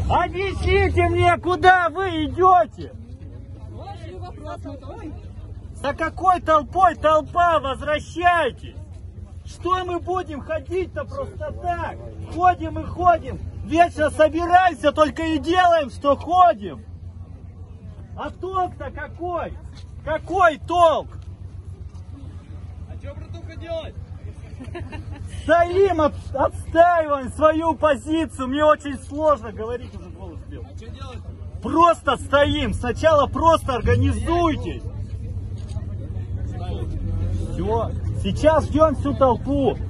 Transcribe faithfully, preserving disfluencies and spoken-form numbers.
Объясните мне, куда вы идете? За какой толпой толпа? Возвращайтесь! Что мы будем ходить-то просто так? Ходим и ходим, вечно собираемся, только и делаем, что ходим. А толк-то какой? Какой толк? А что, братуха, делать? Стоим, отстаиваем свою позицию. Мне очень сложно говорить, уже голос бил. А что делать? Просто стоим. Сначала просто организуйтесь. Все. Сейчас ждем всю толпу.